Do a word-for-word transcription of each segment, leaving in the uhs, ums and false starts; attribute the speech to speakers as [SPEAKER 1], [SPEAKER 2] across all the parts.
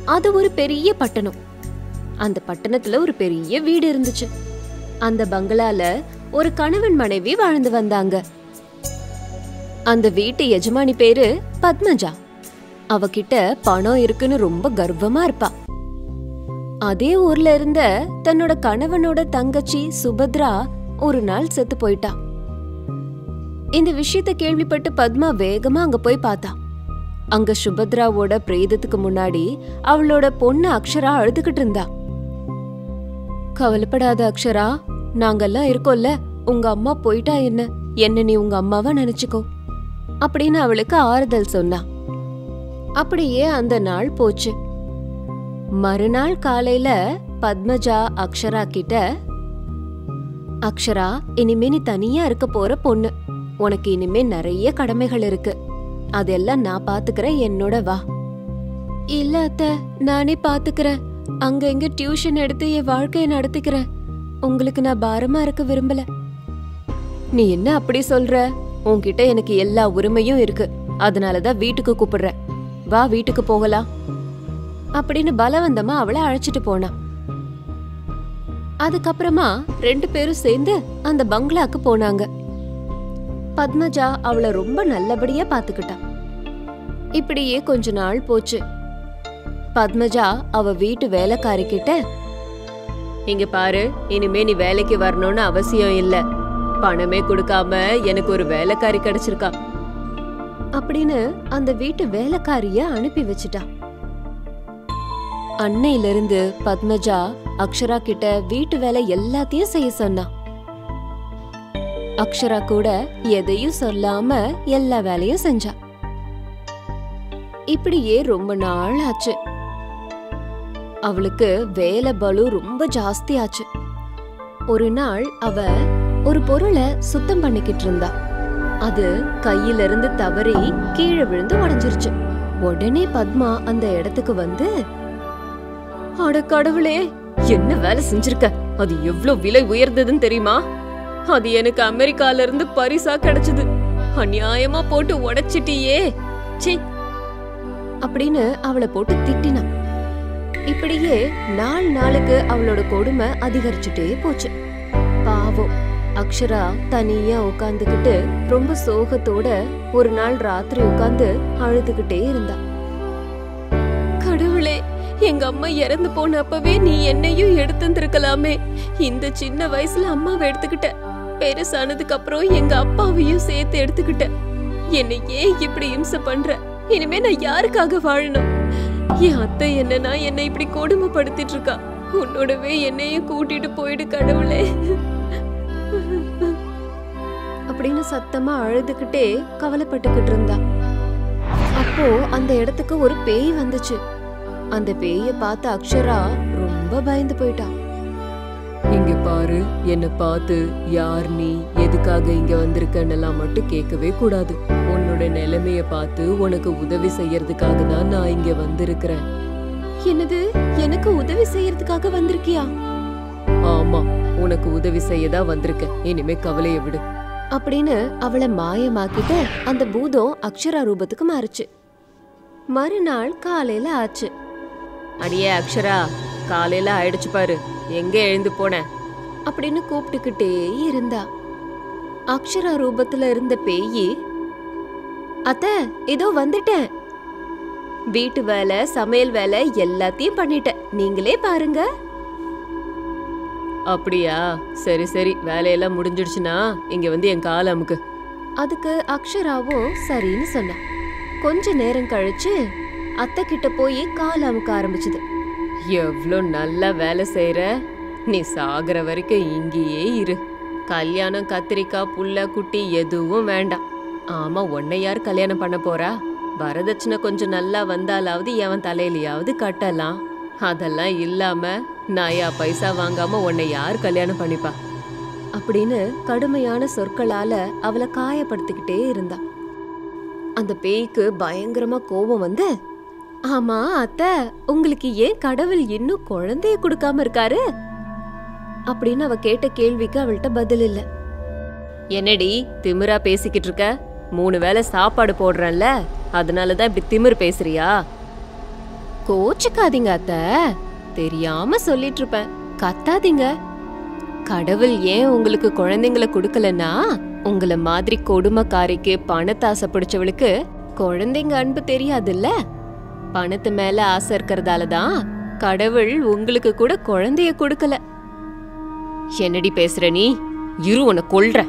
[SPEAKER 1] அது ஒரு பெரிய பட்டணம். அந்த பட்டணத்துல ஒரு பெரிய வீடு இருந்துச்சு. அந்த பங்களால ஒரு கணவன் மனைவி வாழ்ந்து வந்தாங்க. அந்த வீட்டு எஜமானி பேரு பத்மஜா. அவகிட்ட பணம் இருக்குன்னு ரொம்ப கர்வமா இருப்பா. அதே ஊர்ல இருந்த தன்னோட கணவனோட தங்கச்சி சுபத்ரா ஒரு நாள் செத்து போயிட்டா. இந்த விஷயத்த கேள்விப்பட்டு பத்மா வேகமா அங்க போய் பார்த்தா. அங்க சுபத்ராவோட பிரேதத்துக்கு முன்னாடி அவளோட பொண்ணு அக்ஷரா அழுதுகிட்டு இருந்தா. கவலைப்படாத அக்ஷரா, நாங்கெல்லாம் இருக்கோம்ல, உங்க அம்மா போயிட்டா என்ன, என்ன நீ உங்க அம்மாவா நினைச்சுக்கோ அப்படின்னு அவளுக்கு ஆறுதல் சொன்னா. அப்படியே அந்த நாள் போச்சு. மறுநாள் காலையில பத்மஜா அக்ஷரா கிட்ட, அக்ஷரா, இனிமே நீ தனியா இருக்க போற பொண்ணு, உனக்கு இனிமே நிறைய கடமைகள் இருக்கு, அதெல்லாம் நான் பாத்துக்கிறேன், என்னோட வா. இல்ல அத்தை, நானே பாத்துக்கிறேன், அங்க இங்க டியூஷன் எடுத்து என் வாழ்க்கைய நடத்திக்கிறேன், உங்களுக்கு நான் பாரமா இருக்க விரும்பல. நீ என்ன அப்படி சொல்ற? உன்கிட்ட எனக்கு எல்லா உரிமையும் இருக்கு, அதனாலதான் வீட்டுக்கு கூப்பிடுற, வா வீட்டுக்கு போகலாம் அப்படின்னு பலவந்தமா அவளை அழைச்சிட்டு போனா. அதுக்கப்புறமா ரெண்டு பேரும் சேர்ந்து அந்த பங்களாக்கு போனாங்க. பத்மஜா அவளை ரொம்ப நல்லபடியா பாத்துக்கிட்டா. இப்படியே கொஞ்ச நாள் போச்சு. பத்மஜா அவ வீட்டு வேலைக்காரி கிட்ட, இங்க பாரு, இனிமே நீ வேலைக்கு வரணும்னு அவசியம் இல்ல, பணமே கொடுக்காம எனக்கு ஒரு வேலைக்காரி கிடைச்சிருக்கா அப்படின்னு அந்த வீட்டு வேலைக்காரிய அனுப்பி வச்சுட்டா. அன்னையில இருந்து பத்மஜா அக்ஷரா கிட்ட வீட்டு வேலை எல்லாத்தையும் செய்ய சொன்னா. அக்ஷரா கூட எதையும் சொல்லாம எல்லா வேலையும் செஞ்சா. இப்படியே ரொம்ப நாள் ஆச்சு. அவளுக்கு வேலை பளு ரொம்ப ஜாஸ்தி ஆச்சு. ஒரு நாள் அவ ஒரு பொருளை சுத்தம் பண்ணிக்கிட்டு இருந்தா. அது கையில இருந்து தவறி கீழே விழுந்து உடைஞ்சிருச்சு. உடனே பத்மா அந்த இடத்துக்கு வந்து, அட கடவுளே, என்ன வேலை செஞ்சிருக்க, அது எவ்வளவு விலை உயர்ந்ததுன்னு தெரியுமா? அது எனக்கு அமெரிக்கால இருந்து பரிசா கிடைச்சது, அநியாயமா போட்டு உடைச்சிட்டியே ச்சே அப்படின்னு அவளை போட்டு திட்டினா. இப்படியே நாள் நாளுக்கு அவளோட கொடுமை அதிகரிச்சுட்டே போச்சு. பாவம் அக்ஷரா தனியா உட்கார்ந்துகிட்டு ரொம்ப சோகத்தோட ஒரு நாள் ராத்திரி உட்கார்ந்து அழுதுகிட்டே இருந்தா. கடவுளே, எங்க அம்மா இறந்து போனப்பவே நீ என்னையும் எடுத்திருக்கலாமே, இந்த சின்ன வயசுல அம்மாவை எடுத்துக்கிட்ட, பெருசானதுக்கு அப்புறம் எங்க அப்பாவையும் சேர்த்து எடுத்துக்கிட்ட, என்னை ஏன் இப்படி இம்சை பண்ற? இனிமே நான் யாருக்காக வாழணும்? என் அத்தை என்னன்னா என்னை இப்படி கொடுமைப்படுத்திட்டு இருக்கா, உன்னோடவே என்னையும் கூட்டிட்டு போயிடு கடவுளே அப்படின்னு சத்தமா அழுதுகிட்டே கவலைப்பட்டுக்கிட்டு இருந்தா. அப்போ அந்த இடத்துக்கு ஒரு பேய் வந்துச்சு. அந்த பேய பார்த்த அக்ஷரா ரொம்ப பயந்து போயிட்டா. இங்க பாரு, என்ன பார்த்து யார் நீ, எதுக்காக இங்க வந்திருக்கன்னு மட்டும் கேட்கவே கூடாது. உன்னோட நிலைமைய பார்த்து உனக்கு உதவி செய்யறதுக்காக தான் நான் இங்க வந்திருக்கிறேன். என்னது, எனக்கு உதவி செய்யறதுக்காக வந்திருக்கியா? ஆமா, உனக்கு உதவி செய்யதான் வந்திருக்க, இனிமே கவலைய விடு அப்படின்னு அவளை மாயமாக்கிட்டு அந்த பூதம் அக்ஷரா ரூபத்துக்கு மாறுச்சு. மறுநாள் காலையில ஆச்சு. அடியே அக்ஷரா, காலையில ஆயிடுச்சு பாரு, எங்க எழுந்து போன அப்படின்னு கூப்பிட்டுக்கிட்டே இருந்தா. அக்ஷரா ரூபத்துல இருந்த பேயி, அத்த இதோ வந்துட்டேன், வீட்டு வேலை சமையல் வேலை எல்லாத்தையும் பண்ணிட்டேன், நீங்களே பாருங்க. அப்படியா, சரி சரி, வேலையெல்லாம் முடிஞ்சிடுச்சுன்னா இங்க வந்து என் கால் அமுக்கு. அதுக்கு அக்ஷராவும் சரின்னு சொன்னா. கொஞ்ச நேரம் கழிச்சு அத்தை கிட்ட போய் கால் அமுக்க ஆரம்பிச்சுது. எவ்வளோ நல்லா வேலை செய்யற, நீ சாகுற வரைக்கும் இங்கேயே இரு, கல்யாணம் கத்திரிக்காய் புள்ள குட்டி எதுவும் வேண்டாம். ஆமா, உன்னை யார் கல்யாணம் பண்ண போறா? வரதட்சணை கொஞ்சம் நல்லா வந்தாலாவது எவன் தலையிலையாவது கட்டலாம், அதெல்லாம் இல்லாம நாயா பைசா வாங்காம உன்னை யார் கல்யாணம் பண்ணிப்பா அப்படின்னு கடுமையான சொற்களால அவளை காயப்படுத்திக்கிட்டே இருந்தா. அந்த பேய்க்கு பயங்கரமா கோபம் வந்து, ஆமா அத்தை, உங்களுக்கு ஏன் கடவுள் இன்னும் குழந்தைய கொடுக்காம இருக்காரு அப்படின்னு அவ கேட்ட கேள்விக்கு அவள்கிட்ட பதில் இல்ல. என்னடி திமிரா பேசிக்கிட்டு இருக்க? மூணு வேளை சாப்பாடு போடுறேன்ல, அதனாலதான் இப்படி திமிர் பேசுறியா? கோச்சுக்காதீங்க அத்த, தெரியாம சொல்லிட்டு இருப்பேன், கத்தாதீங்க. கடவுள் ஏன் உங்களுக்கு குழந்தைங்களை கொடுக்கலன்னா, உங்கள மாதிரி கொடுமைக்காரிக்கு பணத்தாசை பிடிச்சவளுக்கு குழந்தைங்க அன்பு தெரியாதுல்ல. பணத்து மேல ஆசை இருக்கிறதாலதான் கடவுள் உங்களுக்கு கூட குழந்தைய கொடுக்கல. என்னடி பேசுற நீ? இரு உன்னை கொல்ற.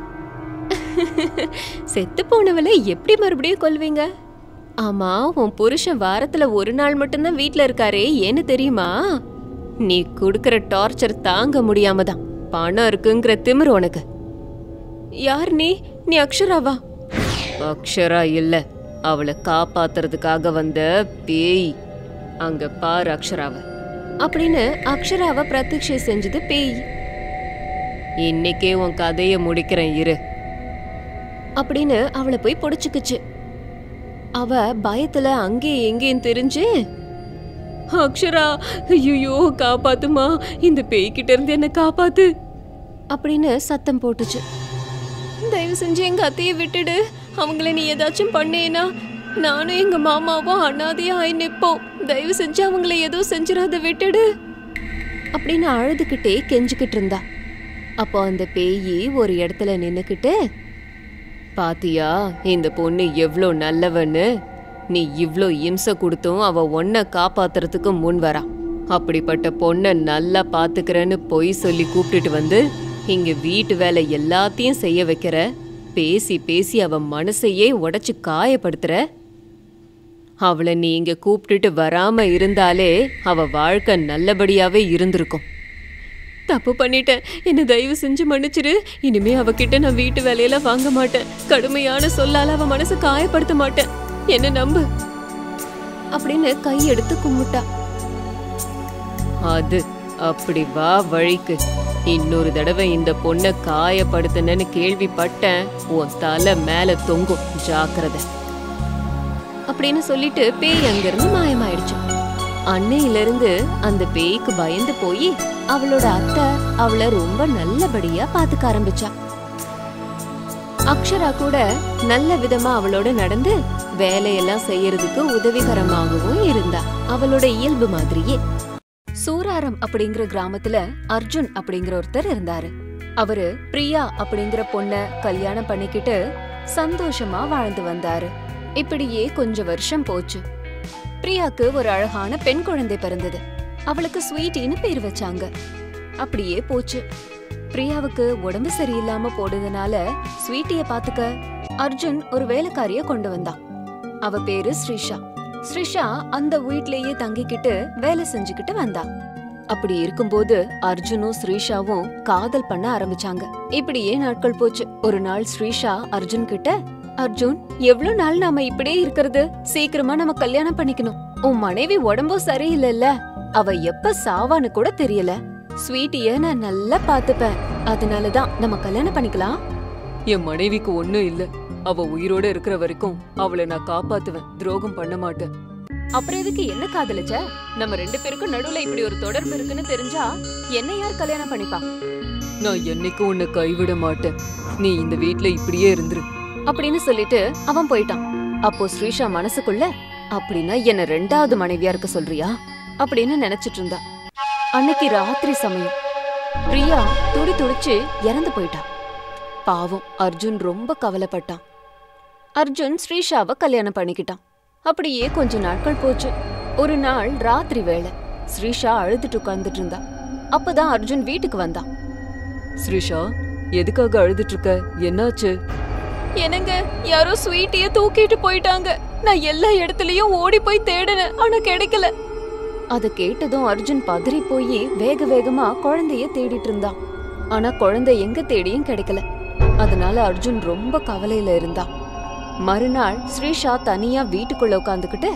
[SPEAKER 1] செத்து போனவளை எப்படி மறுபடியும் கொல்வீங்க? ஆமா, உன் புருஷன் வாரத்துல ஒரு நாள் மட்டும்தான் வீட்ல இருக்காரே, ஏன்னு தெரியுமா? நீ குடுக்கற டார்ச்சர் தாங்க முடியாம தான். பணம் இருக்குங்கிற திமிரு உனக்கு. யார் நீ? நீ அக்ஷராவா? அக்ஷரா இல்ல, அவளை காப்பாத்துறதுக்காக வந்த பேய். அங்க பாரு அக்ஷராவ அப்படின்னு அக்ஷராவ பிரத்யக்ஷை செஞ்சது பேய். இன்னைக்கே உன் கதைய முடிக்கிறேன் இரு அப்படின்னு அவளை போய் புடிச்சுக்குச்சு. அவ பயத்துல அங்கே எங்கேயும் தெரிஞ்சு, அக்ஷரா ஐயோ காப்பாத்துமா, இந்த பேய்கிட்ட இருந்து என்ன காப்பாத்து அப்படின்னு சத்தம் போட்டுச்சு. தயவு செஞ்சு எங்க அத்தைய விட்டுடு, அவங்கள நீ ஏதாச்சும் பண்ணேனா நானும் எங்க மாமாவும் அனாதையா ஆயி நிப்போம், தயவு செஞ்சு அவங்கள ஏதோ செஞ்சிடாத, விட்டுடு அப்படின்னு அழுதுகிட்டே கெஞ்சிக்கிட்டு இருந்தா. அப்போ அந்த பேயி ஒரு இடத்துல நின்னுக்கிட்டு, பாத்தியா இந்த பொண்ணு எவ்ளோ நல்லவன்னு, நீ இவ்ளோ இம்சை கொடுத்தும் அவ ஒன்ன காப்பாத்துறதுக்கு முன் வரா. அப்படிப்பட்ட பொண்ண நல்லா பாத்துக்கிறேன்னு பொய் சொல்லி கூப்பிட்டுட்டு வந்து இங்க வீட்டு வேலை எல்லாத்தையும் செய்ய வைக்கிற, பேசி பேசி அவ மனசையே உடைச்சு காயப்படுத்துற. அவளை நீ இங்க கூப்பிட்டுட்டு வராம இருந்தாலே அவ வாழ்க்கை நல்லபடியாவே இருந்திருக்கும். தப்பு பண்ணிட்டேன், என்ன தயவு செஞ்சு மன்னிச்சிரு. இனிமே அவகிட்ட நான் வீட்டு வேலையெல்லாம் வாங்க மாட்டேன், கடுமையான சொல்லால அவ மனசை காயப்படுத்த மாட்டேன், என்ன நம்பு அப்படின்னு கையெடுத்து கும்பிட்டா. அது அப்படி வா வழிக்கு. இன்னொரு தடவை இந்த பொண்ணை காயப்படுத்தினு கேள்விப்பட்டேன், உன் தலை மேல தொங்கும், ஜாக்கிரதை அப்படின்னு சொல்லிட்டு பேய் அங்கிருந்து மாயமாயிடுச்சு. அன்னையில இருந்து அந்த பேய்க்கு பயந்து போய் அவளோட அத்தை அவளை ரொம்ப நல்லபடியா பாத்துக்க ஆரம்பிச்சா. அக்ஷரா கூட நல்ல விதமா அவளோட நடந்து வேலையெல்லாம் செய்யறதுக்கு உதவிகரமாகவும் இருந்தா, அவளோட இயல்பு மாதிரியே. சூராரம் அப்படிங்கிற கிராமத்துல அர்ஜுன் அப்படிங்கிற ஒருத்தர் இருந்தாரு. அவரு பிரியா அப்படிங்கிற பொண்ண கல்யாணம் பண்ணிக்கிட்டு சந்தோஷமா வாழ்ந்து வந்தாரு. இப்படியே கொஞ்ச வருஷம் போச்சு. பிரியாக்கு ஒரு அழகான பெண் குழந்தை பிறந்தது. அவளுக்கு ஸ்வீட்டின்னு பேர் வச்சாங்க. அப்படியே போச்சு. பிரியாவுக்கு உடம்பு சரியில்லாம போடுறதுனால ஸ்வீட்டிய பாத்துக்க அர்ஜுன் ஒரு வேலைக்காரிய கொண்டு வந்தான். அவ பேரு ஸ்ரீஷா. ஸ்ரீஷா அந்த வீட்லயே தங்கிக்கிட்டு வேலை செஞ்சுக்கிட்டு வந்தா. அப்படி இருக்கும்போது அர்ஜுனும் ஸ்ரீஷாவும் காதல் பண்ண ஆரம்பிச்சாங்க. இப்படியே நாட்கள் போச்சு. ஒரு நாள் ஸ்ரீஷா அர்ஜுன் கிட்ட, அர்ஜுன், எவ்வளவு நாள் நாம இப்படியே இருக்கிறது, சீக்கிரமா நம்ம கல்யாணம் பண்ணிக்கணும். உன் மனைவி உடம்பும் சரியில்லைல்ல, அவ எப்ப சாவான்னு கூட தெரியல. ஸ்வீட்டிய நான் நல்லா பாத்துப்பேன், அதனாலதான் நம்ம கல்யாணம் பண்ணிக்கலாம்.
[SPEAKER 2] என் மனைவிக்கு ஒண்ணும் இல்ல, அவ உயிரோட இருக்கிற வரைக்கும் அவளை நான் காப்பாத்துவேன், துரோகம் பண்ண மாட்டேன்.
[SPEAKER 1] அப்புறம் எதுக்கு என்ன காதலிச்ச? நம்ம ரெண்டு பேருக்கும் நடுவுல இப்படி ஒரு தொடர்பு இருக்குன்னு தெரிஞ்சா என்ன யார் கல்யாணம் பண்ணிப்பா?
[SPEAKER 2] நான் என்னைக்கும் உன்னை கைவிட மாட்டேன், நீ இந்த வீட்ல இப்படியே இருந்துரு
[SPEAKER 1] அப்படின்னு சொல்லிட்டு அவன் போயிட்டான். அப்போ ஸ்ரீஷா மனசுக்குள்ள, அப்படின்னா என்ன ரெண்டாவது மனைவியா இருக்க சொல்றியா அப்படின்னு நினைச்சிட்டு இருந்தா. அன்னைக்கு ராத்திரி சமயம் பிரியா துடி துடிச்சு இறந்து போயிட்டா. பாவம், அர்ஜுன் ரொம்ப கவலைப்பட்டான். அர்ஜுன் ஸ்ரீஷாவை கல்யாணம் பண்ணிக்கிட்டான். அப்படியே கொஞ்ச நாட்கள் போச்சு. ஒரு நாள் ராத்திரி வேளை ஸ்ரீஷா அழுதுட்டு உட்கார்ந்துட்டு இருந்தா. அப்பதான் அர்ஜுன் வீட்டுக்கு வந்தான்.
[SPEAKER 2] ஸ்ரீஷா, எதுக்காக அழுதுட்டு இருக்க, என்னாச்சு?
[SPEAKER 1] என்னங்க, யாரோ ஸ்வீட்டிய தூக்கிட்டு போயிட்டாங்க. நான் எல்லா இடத்துலயும் ஓடி போய் தேடினேன், ஆனா கிடைக்கல. அத கேட்டதும் அர்ஜுன் பதறி போய் வேக வேகமா குழந்தைய தேடிட்டு இருந்தான். ஆனா குழந்தை எங்க தேடியும் கிடைக்கல. அதனால அர்ஜுன் ரொம்ப கவலையில இருந்தான். மறுநாள் ஸ்ரீஷா தனியா வீட்டுக்குள்ள உட்காந்துக்கிட்டு,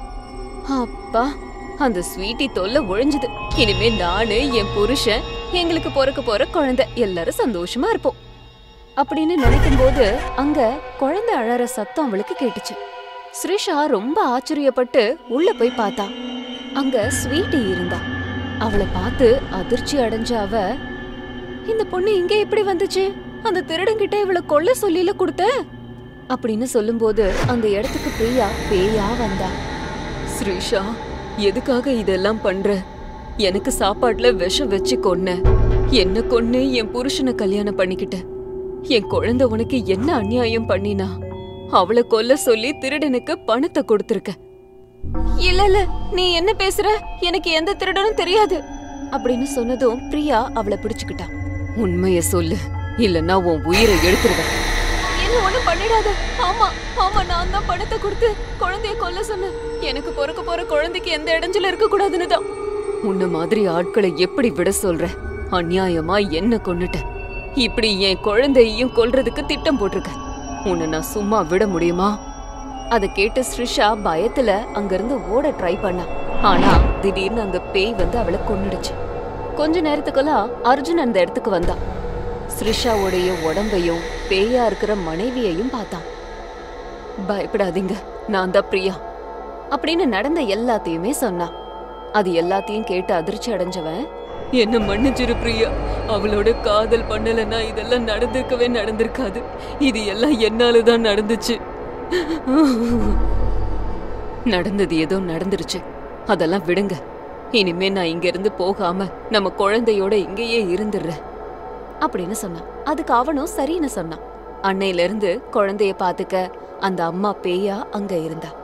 [SPEAKER 1] அப்பா, அந்த ஸ்வீட்டி தொல்லை ஒழிஞ்சுது. இனிமே நானு, என் புருஷன், எங்களுக்கு பொறக்க போற குழந்தை எல்லாரும் சந்தோஷமா இருப்போம் அப்படின்னு நினைக்கும் போது அங்க குழந்தை அழற சத்தம் அவளுக்கு கேட்டுச்சு. ஸ்ரீஷா ரொம்ப ஆச்சரியப்பட்டு உள்ள போய் பார்த்தா. அங்க ஸ்வீட்டி இருந்தா. அவளை பார்த்து அதிர்ச்சி அடைஞ்ச அவ, இந்த பொண்ணு இங்க எப்படி வந்துச்சு? அந்த திருடங்கிட்ட இவளை கொல்ல சொல்லில கொடுத்த அப்படின்னு சொல்லும் போது அந்த இடத்துக்கு பிரியா பேயா வந்தா.
[SPEAKER 2] ஸ்ரீஷா, எதுக்காக இதெல்லாம் பண்ற? எனக்கு சாப்பாட்டுல விஷம் வச்சு கொன்ன, என்ன கொன்னு என் புருஷனை கல்யாணம் பண்ணிக்கிட்ட. என் குழந்தை உனக்கு என்ன அநியாயம் பண்ணினா? அவளை கொல்ல சொல்லி திருடனுக்கு பணத்தை கொடுத்திருக்க.
[SPEAKER 1] இல்ல இல்ல, நீ என்ன பேசுற? எனக்கு எந்த திருடனும் தெரியாது அப்படின்னு சொன்னதும் பிரியா அவளை பிடிச்சுக்கிட்டா.
[SPEAKER 2] உண்மைய சொல்லு, இல்லன்னா உன் உயிரை எடுத்துருவேன்.
[SPEAKER 1] என்ன ஒண்ணு பண்ணிடாத. ஆமா ஆமா, நான் தான் பணத்தை கொடுத்து குழந்தைய கொல்ல சொன்னேன். எனக்கு பிறக்க போற குழந்தைக்கு எந்த இடைஞ்சலும் இருக்க கூடாதுன்னு தான்.
[SPEAKER 2] உன்ன மாதிரி ஆட்களை எப்படி விட சொல்ற? அநியாயமா என்ன கொன்னுட்ட. இப்படி என் குழந்தையையும் கொல்றதுக்கு திட்டம் போட்டிருக்க. உன்னை நான் சும்மா விட முடியுமா?
[SPEAKER 1] அதை கேட்டு ஸ்ரிஷா பயத்துல அங்கிருந்து ஓட ட்ரை பண்ணா. ஆனா திடீர்னு அங்க பேய் வந்து அவளை கொன்னுடுச்சு. கொஞ்ச நேரத்துக்குலாம் அர்ஜுன் அந்த இடத்துக்கு வந்தான். ஸ்ரிஷாவுடைய உடம்பையும் பேயா இருக்கிற மனைவியையும் பார்த்தான்.
[SPEAKER 2] பயப்படாதீங்க, நான் தான் பிரியா
[SPEAKER 1] அப்படின்னு நடந்த எல்லாத்தையுமே சொன்னான். அது எல்லாத்தையும் கேட்டு அதிர்ச்சி அடைஞ்சவன்,
[SPEAKER 2] என்ன மன்னிச்சிரு பிரியா, அவளோட காதல் பண்ணலன்னா இதெல்லாம் நடந்திருக்கவே நடந்திருக்காது. இது எல்லாம் என்னாலதான் நடந்துச்சு. நடந்தது ஏதோ நடந்துருச்சு, அதெல்லாம் விடுங்க. இனிமே நான் இங்க இருந்து போகாம நம்ம குழந்தையோட இங்கேயே இருந்துடுறேன்
[SPEAKER 1] அப்படின்னு சொன்னான். அதுக்கு அவனும் சரின்னு சொன்னான். அன்னையில இருந்து குழந்தைய பாத்துக்க அந்த அம்மா பேயா அங்க இருந்தா.